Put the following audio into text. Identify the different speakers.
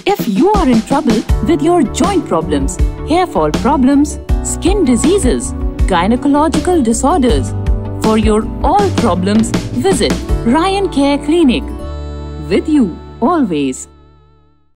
Speaker 1: If you are in trouble with your joint problems, hair fall problems, skin diseases, gynecological disorders, for your all problems, visit Ryan Care Clinic. With you always.